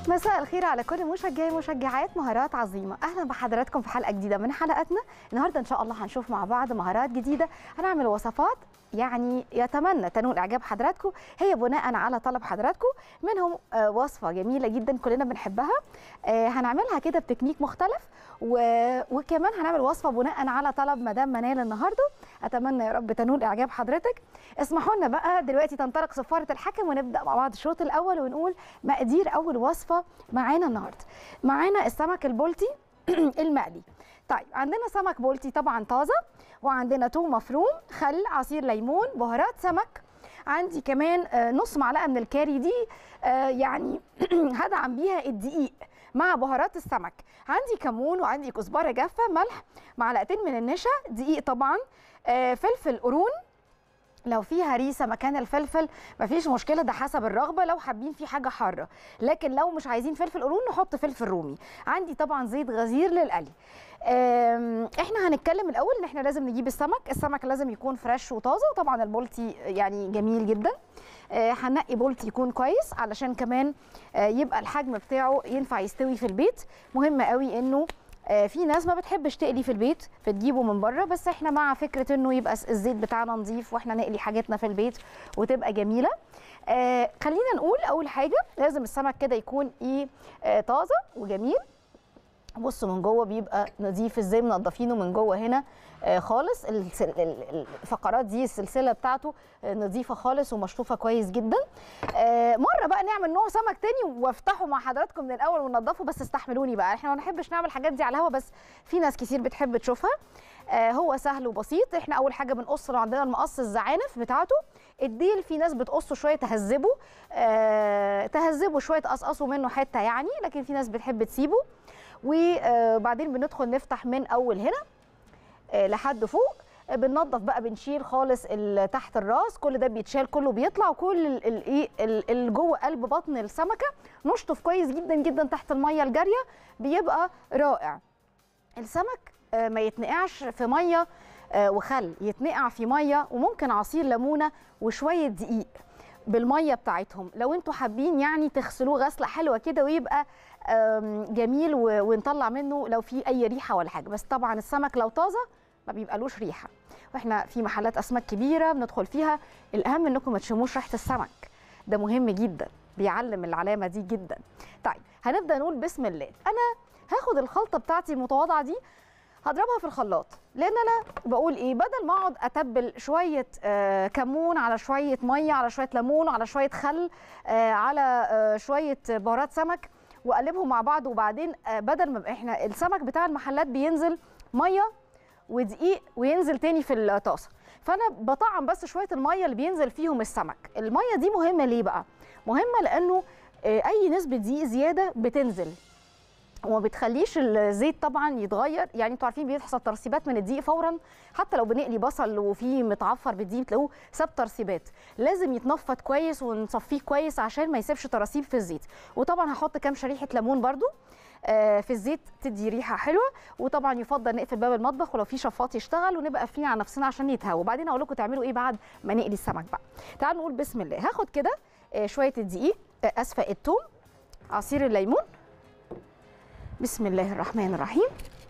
مساء الخير على كل مشجعي ومشجعات مهارات عظيمه. اهلا بحضراتكم في حلقه جديده من حلقاتنا. النهارده ان شاء الله هنشوف مع بعض مهارات جديده، هنعمل وصفات يعني يتمنى تنول اعجاب حضراتكم، هي بناء على طلب حضراتكم. منهم وصفه جميله جدا كلنا بنحبها، هنعملها كده بتكنيك مختلف، وكمان هنعمل وصفه بناء على طلب مدام منال النهارده. اتمنى يا رب تنول اعجاب حضرتك. اسمحوا لنا بقى دلوقتي تنطلق صفاره الحكم ونبدا مع بعض الشوط الاول ونقول مقادير اول وصفه معانا النهارده. معانا السمك البلطي المقلي. طيب عندنا سمك بلطي طبعا طازه، وعندنا توم مفروم، خل، عصير ليمون، بهارات سمك. عندي كمان نص معلقه من الكاري دي يعني هدعم بيها الدقيق مع بهارات السمك. عندي كمون وعندي كزبره جافه، ملح، معلقتين من النشا، دقيق طبعا، فلفل قرون لو في هريسه مكان الفلفل مفيش مشكله، ده حسب الرغبه لو حابين في حاجه حاره، لكن لو مش عايزين فلفل قرون نحط فلفل رومي. عندي طبعا زيت غزير للقلي. احنا هنتكلم الاول ان احنا لازم نجيب السمك لازم يكون فريش وطازه، وطبعا البلطي يعني جميل جدا. هنقي بلطي يكون كويس علشان كمان يبقى الحجم بتاعه ينفع يستوي في البيت. مهم قوي انه في ناس ما بتحبش تقلي في البيت فتجيبه من بره، بس احنا مع فكره انه يبقى الزيت بتاعنا نظيف واحنا نقلي حاجاتنا في البيت وتبقى جميله. خلينا نقول اول حاجه لازم السمك كده يكون طازه وجميل. بصوا من جوه بيبقى نظيف ازاي، منضفينه من جوه هنا خالص. الفقرات دي السلسله بتاعته نظيفه خالص ومشطوفه كويس جدا. مره بقى نعمل نوع سمك تاني وافتحه مع حضراتكم من الاول وننضفه، بس استحملوني بقى، احنا ما بنحبش نعمل الحاجات دي على الهوا، بس في ناس كتير بتحب تشوفها. هو سهل وبسيط. احنا اول حاجه بنقص، لو عندنا المقص الزعانف بتاعته. الديل في ناس بتقصه شويه تهذبه شويه، تقصقصوا منه حته يعني، لكن في ناس بتحب تسيبه. وبعدين بندخل نفتح من اول هنا لحد فوق. بننظف بقى، بنشيل خالص تحت الراس، كل ده بيتشال كله بيطلع، وكل اللي جوه قلب بطن السمكه نشطف كويس جدا جدا تحت الميه الجاريه، بيبقى رائع. السمك ما يتنقعش في ميه وخل، يتنقع في ميه وممكن عصير ليمونه وشويه دقيق بالميه بتاعتهم. لو انتوا حابين يعني تغسلوه غسله حلوه كده ويبقى جميل ونطلع منه لو في اي ريحه ولا حاجه، بس طبعا السمك لو طازه ما بيبقالوش ريحه. واحنا في محلات اسماك كبيره بندخل فيها، الاهم انكم ما تشموش ريحه السمك، ده مهم جدا، بيعلم العلامه دي جدا. طيب هنبدا نقول بسم الله. انا هاخد الخلطه بتاعتي المتواضعه دي هضربها في الخلاط، لان انا بقول ايه، بدل ما اقعد اتبل شويه كمون على شويه ميه على شويه ليمون على شويه خل على شويه بهارات سمك واقلبهم مع بعض، وبعدين بدل ما احنا السمك بتاع المحلات بينزل ميه ودقيق وينزل تاني في الطاسه، فانا بطعم بس شويه الميه اللي بينزل فيهم السمك. الميه دي مهمه ليه بقى؟ مهمه لانه اي نسبه دقيق زياده بتنزل وما بتخليش الزيت طبعا يتغير. يعني انتوا عارفين بيحصل ترسيبات من الدقيق فورا، حتى لو بنقلي بصل وفيه متعفر بالدقيق تلاقوه ساب ترسيبات، لازم يتنفض كويس ونصفيه كويس عشان ما يسيبش تراسيب في الزيت. وطبعا هحط كام شريحه ليمون برده في الزيت تدي ريحه حلوه. وطبعا يفضل نقفل باب المطبخ ولو في شفاط يشتغل ونبقى قافلين على نفسنا عشان يتهوى. وبعدين اقول لكم تعملوا ايه بعد ما نقلي السمك بقى. تعالوا نقول بسم الله. هاخد كده شويه الدقيق، الثوم، عصير الليمون، بسم الله الرحمن الرحيم.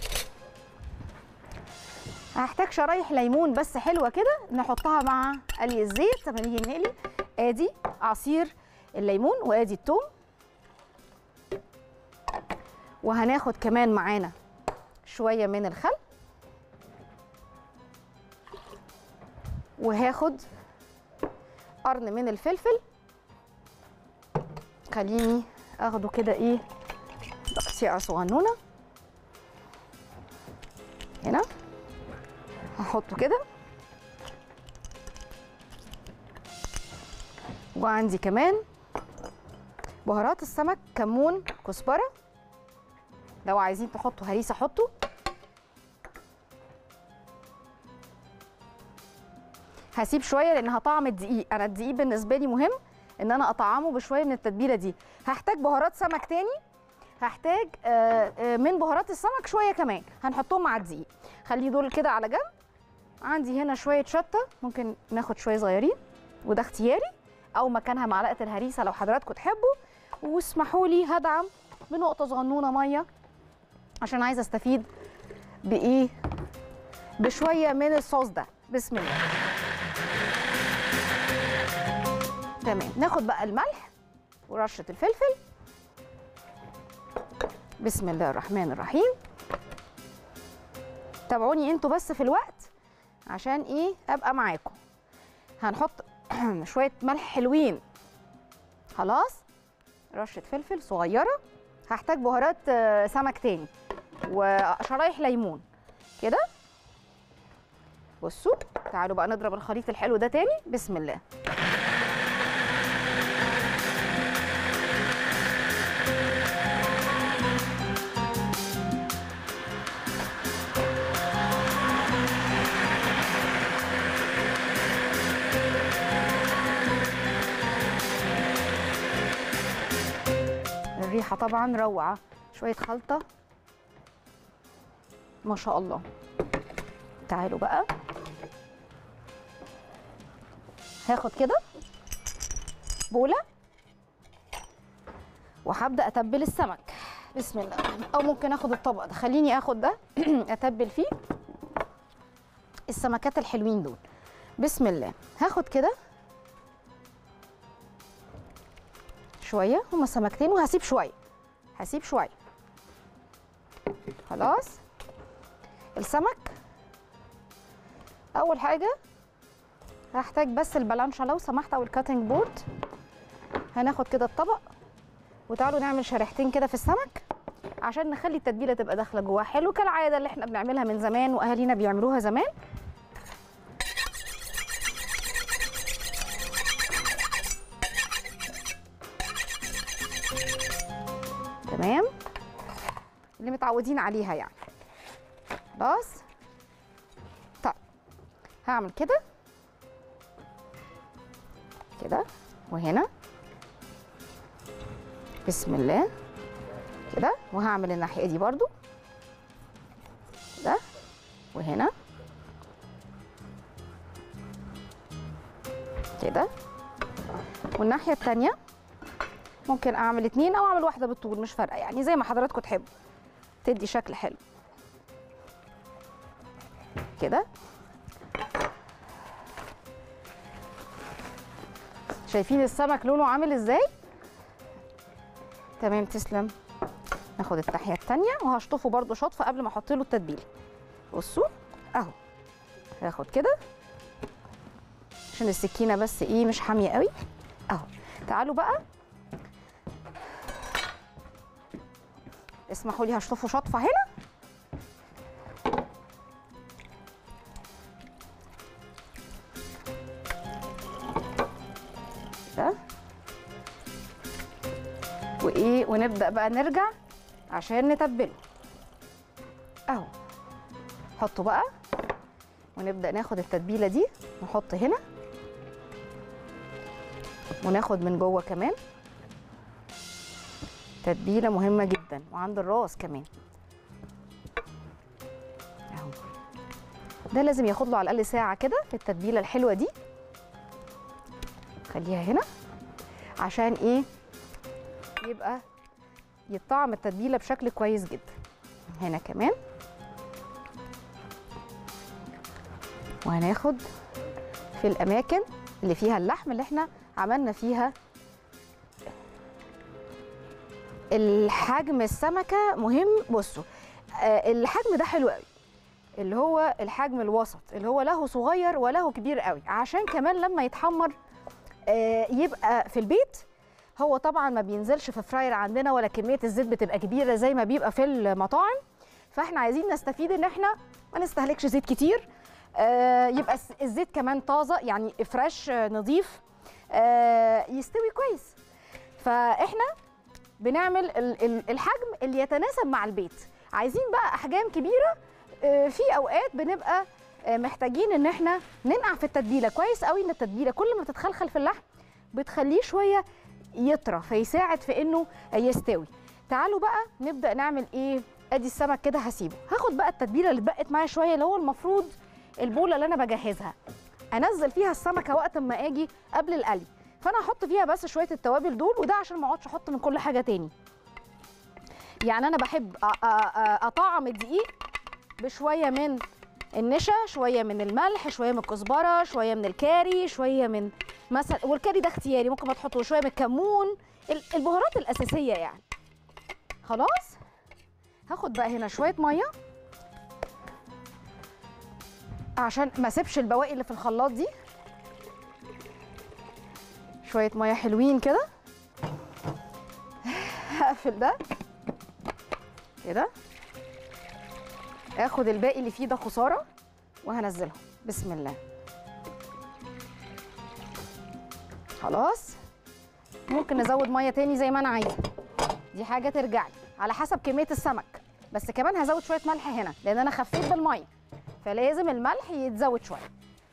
هحتاج شرايح ليمون بس حلوه كده نحطها مع قلي الزيت لما نيجي نقلي. ادي عصير الليمون وادي الثوم، وهناخد كمان معانا شويه من الخل، وهاخد قرن من الفلفل. خليني اخده كده ايه تقطيعه صغنونه هنا، هحطه كده. وعندي كمان بهارات السمك، كمون، كزبره، لو عايزين تحطوا هريسه حطوا. هسيب شويه لان هطعم الدقيق، انا الدقيق بالنسبه لي مهم ان انا اطعمه بشويه من التتبيله دي. هحتاج بهارات سمك تاني، هحتاج من بهارات السمك شويه كمان هنحطهم مع الدقيق. خلي دول كده على جنب. عندي هنا شويه شطه، ممكن ناخد شويه صغيرين وده اختياري، او مكانها معلقه الهريسه لو حضراتكم تحبوا. واسمحوا لي هدعم بنقطه صغنونه ميه عشان عايزه استفيد بايه، بشويه من الصوص ده. بسم الله. تمام، ناخد بقى الملح ورشه الفلفل. بسم الله الرحمن الرحيم. تابعوني انتوا بس في الوقت عشان ايه ابقى معاكم. هنحط شويه ملح حلوين، خلاص، رشه فلفل صغيره. هحتاج بهارات سمك تاني وشرايح ليمون كده. بصوا، تعالوا بقى نضرب الخليط الحلو ده تاني. بسم الله. الريحه طبعا روعه، شويه خلطه ما شاء الله. تعالوا بقى، هاخد كده بوله وهبدا اتبل السمك. بسم الله. او ممكن اخد الطبق ده، خليني اخد ده اتبل فيه السمكات الحلوين دول. بسم الله. هاخد كده شويه، هما سمكتين وهسيب شويه، هسيب شويه. خلاص. السمك اول حاجه هحتاج بس البلانشا لو سمحت او الكاتنج بورد. هناخد كده الطبق وتعالوا نعمل شريحتين كده في السمك عشان نخلي التتبيله تبقى داخله جواه حلو، كالعاده اللي احنا بنعملها من زمان واهالينا بيعملوها زمان. تمام، اللي متعودين عليها يعني. خلاص. طيب هعمل كده كده وهنا. بسم الله كده. وهعمل الناحيه دي برضو كده وهنا كده. والناحيه التانيه ممكن اعمل اتنين او اعمل واحده بالطول، مش فارقه يعني، زي ما حضراتكم تحبوا، تدي شكل حلو كده. شايفين السمك لونه عامل ازاي؟ تمام، تسلم. ناخد الناحيه التانيه وهشطفه برده شطفه قبل ما احط له التتبيله. بصوا اهو، هاخد كده عشان السكينه بس ايه مش حاميه قوي اهو. تعالوا بقى اسمحوا لي هشطفه شطفه هنا. ده وايه، ونبدا بقى نرجع عشان نتبله اهو. حطوا بقى ونبدا ناخد التتبيله دي نحط هنا وناخد من جوه كمان. تتبيله مهمه جدا، وعند الراس كمان اهو. ده لازم ياخد له على الاقل ساعه كده في التتبيله الحلوه دي. خليها هنا عشان ايه، يبقى يطعم التتبيله بشكل كويس جدا. هنا كمان. وهناخد في الاماكن اللي فيها اللحم اللي احنا عملنا فيها الحجم. السمكه مهم. بصوا الحجم ده حلو قوي، اللي هو الحجم الوسط، اللي هو له صغير وله كبير قوي، عشان كمان لما يتحمر يبقى في البيت. هو طبعا ما بينزلش في فراير عندنا، ولا كميه الزيت بتبقى كبيره زي ما بيبقى في المطاعم. فاحنا عايزين نستفيد ان احنا ما نستهلكش زيت كتير، يبقى الزيت كمان طازه يعني فريش نظيف، يستوي كويس. فاحنا بنعمل الحجم اللي يتناسب مع البيت. عايزين بقى احجام كبيره، في اوقات بنبقى محتاجين ان احنا ننقع في التتبيله كويس قوي، ان التتبيله كل ما بتتخلخل في اللحم بتخليه شويه يطرى فيساعد في انه يستوي. تعالوا بقى نبدا نعمل ايه. ادي السمك كده هسيبه. هاخد بقى التتبيله اللي اتبقت معايا شويه، اللي هو المفروض البوله اللي انا بجهزها انزل فيها السمكه وقت ما اجي قبل القلي. فانا هحط فيها بس شويه التوابل دول، وده عشان ما اقعدش احط من كل حاجه تاني. يعني انا بحب اطعم الدقيق بشويه من النشا، شويه من الملح، شويه من الكزبره، شويه من الكاري، شويه من مثلا، والكاري ده اختياري ممكن ما تحطوا، شويه من الكمون، البهارات الاساسيه يعني. خلاص هاخد بقى هنا شويه ميه عشان ما اسيبش البواقي اللي في الخلاط دي. شويه ميه حلوين كده. هقفل ده كده، اخد الباقي اللي فيه ده خساره وهنزلهم. بسم الله. خلاص ممكن نزود ميه تاني زي ما انا عايزه، دي حاجه ترجع لي على حسب كميه السمك. بس كمان هزود شويه ملح هنا لان انا خفيت بالميه، فلازم الملح يتزود شويه.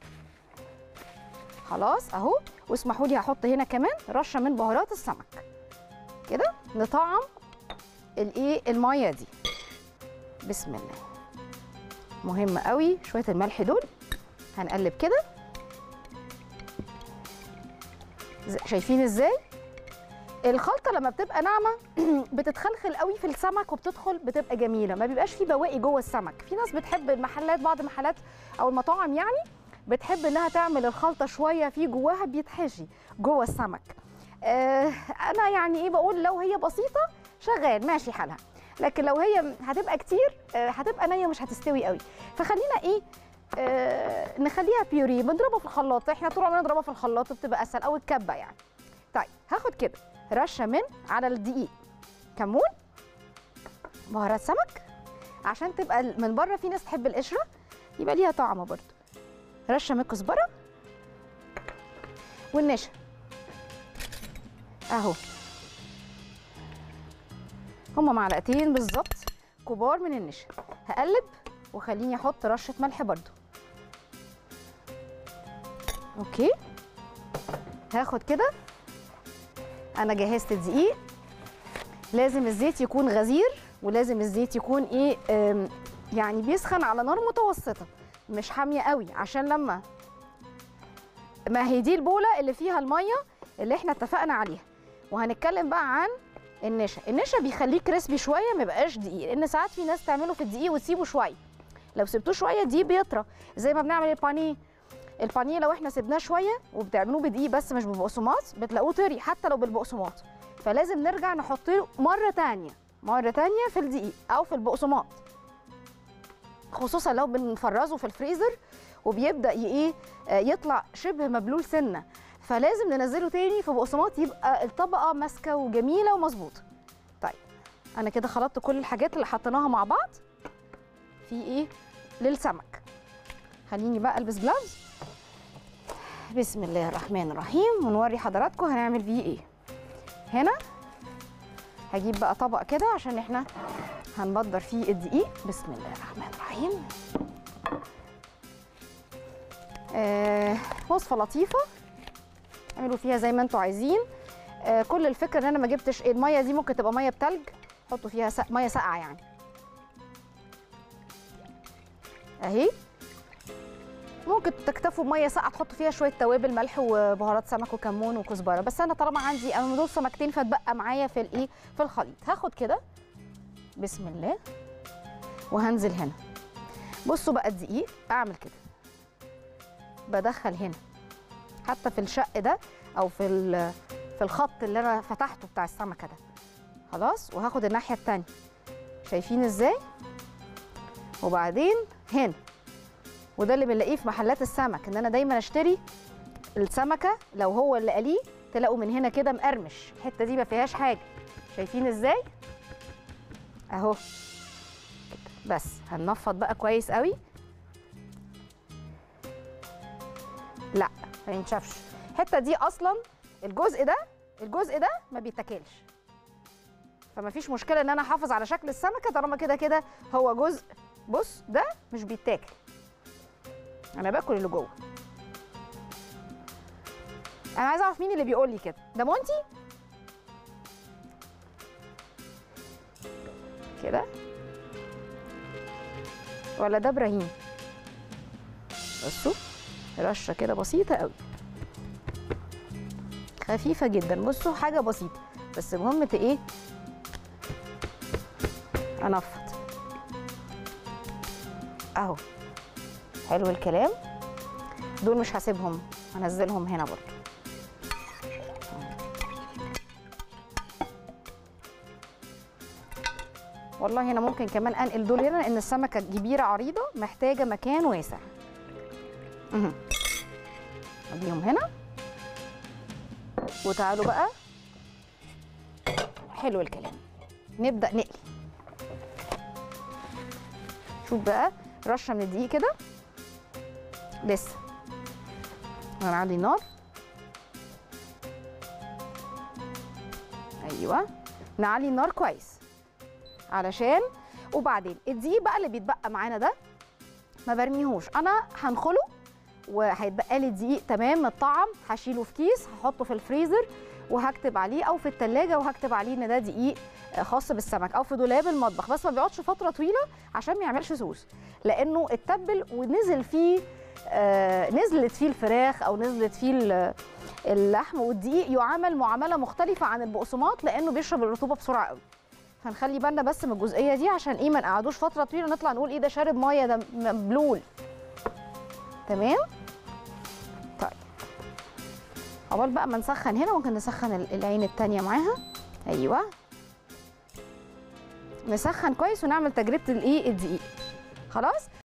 خلاص اهو. واسمحوا لي هحط هنا كمان رشه من بهارات السمك كده نطعم الميه دي. بسم الله. مهم قوي شويه الملح دول. هنقلب كده. شايفين ازاي الخلطه لما بتبقى ناعمه بتتخلخل قوي في السمك وبتدخل بتبقى جميله، ما بيبقاش فيه بواقي جوه السمك. في ناس بتحب المحلات، بعض المحلات او المطاعم يعني بتحب انها تعمل الخلطه شويه في جواها بيتحشي جوه السمك. انا يعني ايه بقول، لو هي بسيطه شغال ماشي حالها، لكن لو هي هتبقى كتير هتبقى نيه مش هتستوي قوي. فخلينا ايه نخليها بيوري، بنضربها في الخلاط. احنا طول عمرنا نضربها في الخلاط وبتبقى اسهل، او الكبه يعني. طيب هاخد كده رشه من على الدقيق كمون، بهارات سمك عشان تبقى من بره، في ناس تحب القشره يبقى ليها طعم برده. رشه من الكزبره والنشا اهو، هما معلقتين بالظبط كبار من النشا. هقلب وخليني احط رشه ملح برده. اوكي هاخد كده. انا جهزت الدقيق. لازم الزيت يكون غزير، ولازم الزيت يكون ايه يعني بيسخن على نار متوسطه مش حاميه قوي، عشان لما ما هي دي البوله اللي فيها الميه اللي احنا اتفقنا عليها. وهنتكلم بقى عن النشا. النشا بيخليه كريسبي شويه، ما يبقاش دقيق، لان ساعات في ناس تعمله في الدقيق وتسيبه شويه. لو سبتوه شويه الدقيق بيطرى، زي ما بنعمل البانيه. البانيه لو احنا سيبناه شويه وبتعملوه بدقيق بس مش ببقسماط بتلاقوه طري حتى لو بالبقسماط. فلازم نرجع نحطه مره ثانيه في الدقيق او في البقسماط، خصوصا لو بنفرزه في الفريزر وبيبدا يطلع شبه مبلول سنه، فلازم ننزله تاني في بقسماط يبقى الطبقه ماسكه وجميله ومظبوطه. طيب انا كده خلطت كل الحاجات اللي حطيناها مع بعض في للسمك. خليني بقى البس جلافز. بسم الله الرحمن الرحيم، ونوري حضراتكم هنعمل بيه ايه. هنا هجيب بقى طبق كده عشان احنا هنبدر فيه الدقيق. بسم الله الرحمن الرحيم. وصفه لطيفه اعملوا فيها زي ما انتوا عايزين. كل الفكره ان انا ما جبتش الميه دي، ممكن تبقى ميه بتلج، حطوا فيها ميه ساقعه يعني اهي. ممكن تكتفوا بميه ساقعه تحطوا فيها شويه توابل ملح وبهارات سمك وكمون وكزبره، بس انا طالما عندي انا دول سمكتين فاتبقى معايا في في الخليط. هاخد كده بسم الله وهنزل هنا. بصوا بقى الدقيق اعمل كده، بدخل هنا حتى في الشق ده او في الخط اللي انا فتحته بتاع السمكه ده. خلاص وهاخد الناحيه الثانيه، شايفين ازاي؟ وبعدين هنا، وده اللي بنلاقيه في محلات السمك، ان انا دايما اشتري السمكه لو هو اللي قليه تلاقوا من هنا كده مقرمش، الحته دي ما فيهاش حاجه. شايفين ازاي؟ اهو كده. بس هننفض بقى كويس قوي. لا ما ينشفش الحته دي اصلا. الجزء ده ما بيتاكلش، فما فيش مشكله ان انا احافظ على شكل السمكه طالما كده كده هو جزء. بص ده مش بيتاكل، انا باكل اللي جوه. انا عايزه اعرف مين اللي بيقول لي كده، ده مونتي كده ولا ده ابراهيم؟ بصوا رشه كده بسيطه قوي. خفيفه جدا. بصوا حاجه بسيطه بس المهم ايه، انفض اهو. حلو الكلام. دول مش هسيبهم، هنزلهم هنا برضو. والله هنا ممكن كمان انقل دول هنا لان السمكه كبيره عريضه محتاجه مكان واسع. اديهم هنا. وتعالوا بقى، حلو الكلام، نبدا نقلي. شوف بقى رشه من الدقيق كده لسه. هنعلي النار. ايوه نعلي النار كويس علشان. وبعدين الدقيق بقى اللي بيتبقى معانا ده ما برميهوش، انا هنخله وهيتبقى لي دقيق تمام متطعم، هشيله في كيس هحطه في الفريزر وهكتب عليه او في التلاجة وهكتب عليه ان ده دقيق خاص بالسمك، او في دولاب المطبخ، بس ما بيقعدش فتره طويله عشان ما يعملش سوس، لانه اتبل ونزل فيه نزلت فيه الفراخ او نزلت فيه اللحم. والدقيق يعامل معامله مختلفه عن البقسماط لانه بيشرب الرطوبه بسرعه قوي. فنخلي بالنا بس من الجزئيه دي عشان ايه ما نقعدوش فتره طويله نطلع نقول ايه ده شارب ميه ده مبلول. تمام. طيب عقبال بقى ما نسخن هنا ممكن نسخن العين التانيه معاها. ايوه نسخن كويس ونعمل تجربه الايه الدقيق. خلاص